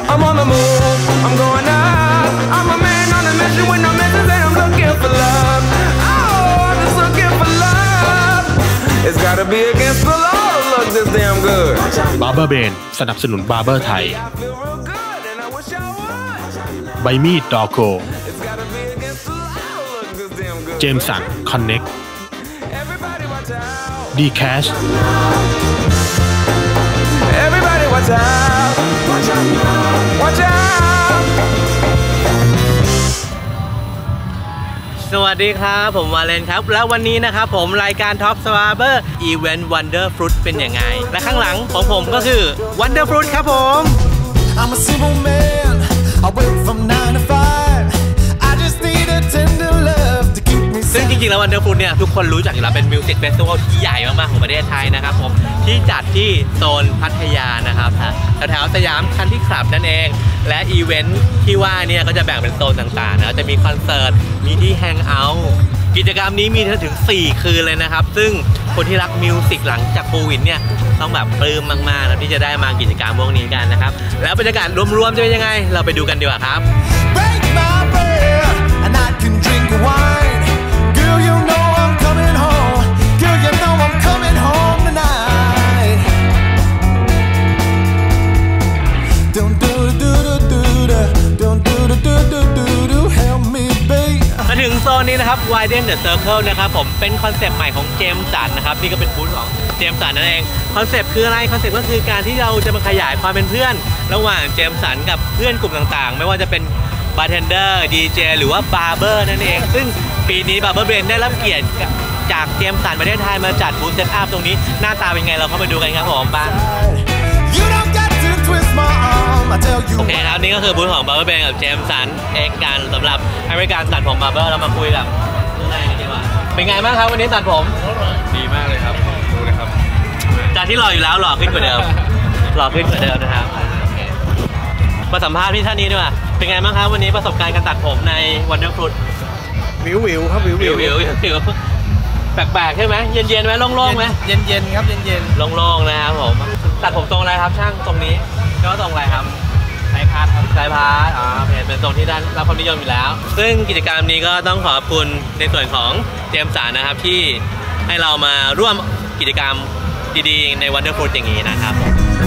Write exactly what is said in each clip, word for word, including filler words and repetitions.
I'm on the move, I'm going up. I'm a man on a mission with no missions and I'm looking for love. Oh, I'm just looking for love. It's gotta be against the law to look this damn good. Barber Brain สนับสนุน Barber ไทยใบมีดดอโกเจมสันคอนเน็กดีแคช Everybody watch out watch out สวัสดีครับผมวาเลนครับแล้ววันนี้นะครับผมรายการ Top Barber Event Wonder Fruit เป็นยังไงและข้างหลังของผมก็คือ Wonder Fruit ครับผม I'm a simple man I work from nine to five I just need a tender love to keep me ซึ่งจริงๆแล้ว Wonder Fruit เนี่ยทุกคนรู้จักอยู่แล้วเป็นมิวสิกเฟสติวัลที่ใหญ่มากๆของประเทศไทยนะครับผมที่จัดที่โซนพัทยานะครับแถวๆสยามคันที่คลับนั่นเองและอีเวนท์ที่ว่าเนี่ยก็จะแบ่งเป็นโซนต่างๆนะจะมีคอนเสิร์ตมีที่แฮงเอาท์กิจกรรมนี้มีถึงสี่คืนเลยนะครับซึ่งคนที่รักมิวสิกหลังจากโควิดเนี่ยต้องแบบปลื้มมากๆนะที่จะได้มากิจกรรมพวกนี้กันนะครับแล้วบรรยากาศรวมๆจะเป็นยังไงเราไปดูกันดีกว่าครับถึงโซนนี้นะครับ Widen the Circle นะครับผมเป็นคอนเซปต์ใหม่ของเจมสันนะครับนี่ก็เป็นบูธของเจมสันนั่นเองคอนเซปต์คืออะไรคอนเซปต์ก็คือการที่เราจะมาขยายความเป็นเพื่อนระหว่างเจมสันกับเพื่อนกลุ่มต่างๆไม่ว่าจะเป็นบาร์เทนเดอร์ ดี เจ หรือว่าบาร์เบอร์นั่นเองซึ่งปีนี้ Barber Brain ได้รับเกียรติจากเจมสันประเทศไทยมาจัดบูธเซตอัพตรงนี้หน้าตาเป็นไงเราเข้าไปดูกันครับผมบ้างโอเคครับนี่ก็คือบูธของ Barber Brain กับเจมสันเอกกันสำหรับให้บริการตัดผม Barber เรามาคุยกับข้างในกันดีกว่าเป็นไงบ้างครับวันนี้ตัดผมดีมากเลยครับดูเลยครับจากที่หล่ออยู่แล้วหล่อขึ้นกว่าเดิมหล่อขึ้นกว่าเดิมนะครับมาสัมภาษณ์พี่ท่านนี้ดีกว่าเป็นไงบ้างครับวันนี้ประสบการณ์การตัดผมใน Wonder Fruit วิววิวครับวิววิววิววิวแปลกๆใช่ไหมเย็นๆไหมโล่งๆไหมเย็นๆครับเย็นๆโล่งๆนะครับผมตัดผมตรงอะไรครับช่างตรงนี้ก็ตรงอะไรครับสายพาร์ทครับสายพาร์ทอ๋อเป็นตรงที่ได้รับความนิยมอยู่แล้วซึ่งกิจกรรมนี้ก็ต้องขอบคุณในส่วนของเจมสันนะครับที่ให้เรามาร่วมกิจกรรมดีๆใน Wonder Fruit อย่างนี้นะครับ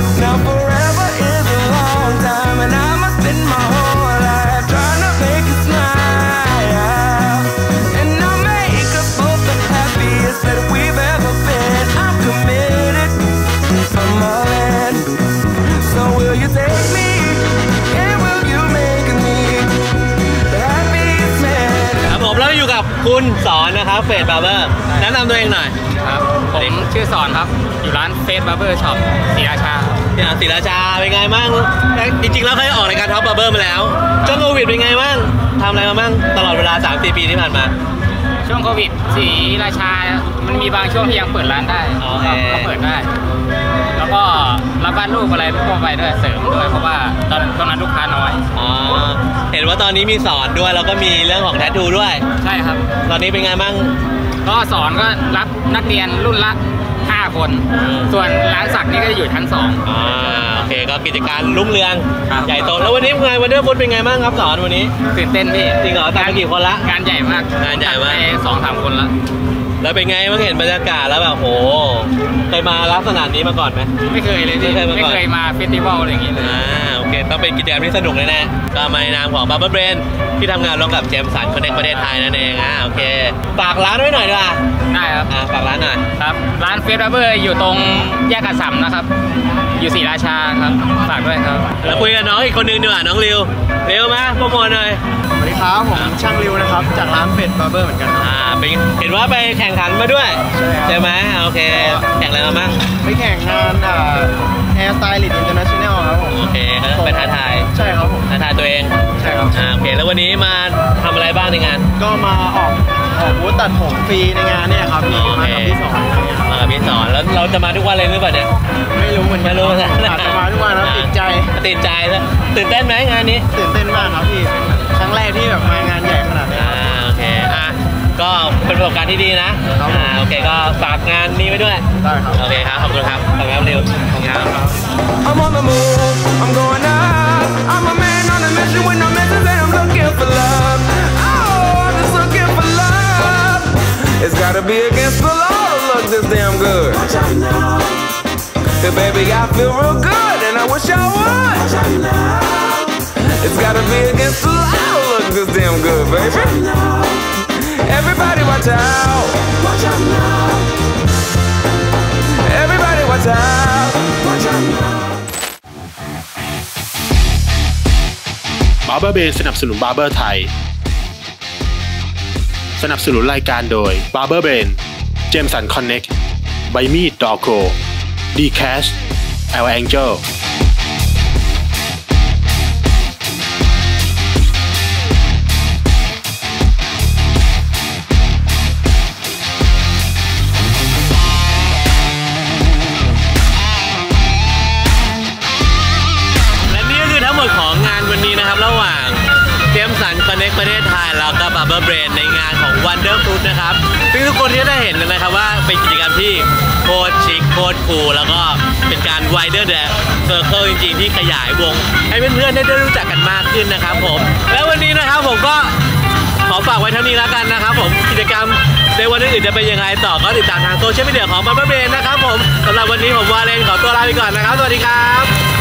คุณสอนนะครับเฟสบาร์เบอร์แนะนำตัวเองหน่อยครับผมชื่อสอนครับอยู่ร้านเฟสบาร์เบอร์ช็อปศรีราชาเนี่ยศรีราชาเป็นไงบ้างจริงๆแล้วเคยออกรายการท็อปบาร์เบอร์มาแล้วช่วงโควิดเป็นไงบ้างทำอะไรมาบ้างตลอดเวลา สามสี่ ปีที่ผ่านมาช่วงโควิดศรีราชามันมีบางช่วงที่ยังเปิดร้านได้ก็เปิดได้แล้วก็รับบ้านลูกอะไรทั่วไปด้วยเสริมด้วยเพราะว่าตอนตอนนั้นลูกค้าน้อยอ๋อเห็นว่าตอนนี้มีสอนด้วยแล้วก็มีเรื่องของแทททูด้วยใช่ครับตอนนี้เป็นไงบ้างก็สอนก็รับนักเรียนรุ่นละห้าคนส่วนร้านสักนี่ก็อยู่ชั้นสองอ่าโอเคก็กิจการรุ่งเรืองใหญ่โตแล้ววันนี้ไงวันเดอร์ฟุตเป็นไงบ้างครับสอนวันนี้ตื่นเต้นพี่จริงเหรอตัดไปกี่คนละงานใหญ่มากงานใหญ่มากสองสามคนละแล้วเป็นไงเมื่อเห็นบรรยากาศแล้วแบบโหเคยมาลักษณะนี้มาก่อนไหมไม่เคยเลยที่ไม่เคยมาเฟสติวัลอะไรอย่างงี้เลยอ่าโอเคต้องเป็นกิจกรรมที่สนุกแน่ๆก็มาในนามของ Barber Brain ที่ทำงานร่วมกับเจมสันคนในประเทศไทยนั่นเองอ่าโอเคฝากร้านไว้หน่อยดีกว่าได้ครับอ่าฝากร้านหน่อยครับร้านเฟสบาร์เบอร์อยู่ตรงแยกกระสัมนะครับอยู่ศรีราชาครับฝากด้วยครับแล้วคุยกับน้องอีกคนนึงดีกว่าน้องริวเร็วมาโปรโมทหน่อยสวัสดีครับผมช่างริวนะครับจากร้านเฟสบาร์เบอร์เหมือนกันอ่าเป็นเห็นว่าไปแข่งขันมาด้วยใช่ไหมโอเคแข่งอะไรมาบ้างไปแข่งงานอ่าแฮร์สไตลิสต์อินเตอร์เนชั่นแนลครับผมโอเคไปท้าทายใช่ครับผมท้าทายตัวเองใช่ครับอ่าโอเคแล้ววันนี้มาทำอะไรบ้างในงานก็มาออกออกบูธตัดผมฟรีในงานเนี่ยครับนี่มากับพี่สอนมากับพี่สอนแล้วเราจะมาทุกวันเลยหรือเปล่าเนี่ยไม่รู้เหมือนกันไม่รู้นะอาจจะมาทุกวันแล้วติดใจติดใจแล้วตื่นเต้นไหมงานนี้ตื่นเต้นมากครับพี่ครั้งแรกที่แบบมางานใหญ่ขนาดนี้อ่าโอเคอ่ะก็เป็นประสบการณ์ที่ดีนะอ่าโอเคก็ฝากงานนี้ไว้ด้วยได้ครับโอเคครับขอบคุณครับขอบคุณครับเร็วขอบคุณครับ I'm on the move I'm going up be against the law to look this damn good. Hey, baby, I feel real good, and I wish I would. It's gotta be against the law to look this damn good, baby. Everybody watch out. Everybody watch out. Barber Brain สนับสนุน Barber ไทยสนับสนุนรายการโดย Barber Brain Jameson Connect ใบมีด Dogco D-Cash L Angel Connect ประเทศไทยแล้วก็ Barber Brain ในงานของ Wonder Fruit นะครับซึ่งทุกคนที่ได้เห็นนะครับว่าเป็นกิจกรรมที่โคตรชิคโคตรคูลแล้วก็เป็นการ wider the circle จริงๆที่ขยายวงให้เพื่อนๆได้รู้จักกันมากขึ้นนะครับผมแล้ววันนี้นะครับผมก็ขอฝากไว้เท่านี้แล้วกันนะครับผมกิจกรรมในวันอื่นจะเป็นยังไงต่อก็ติดตามทางโซเชียลมีเดียของ Barber Brain นะครับผมสำหรับวันนี้ผมวาเลนขอตัวลาไปก่อนนะครับสวัสดีครับ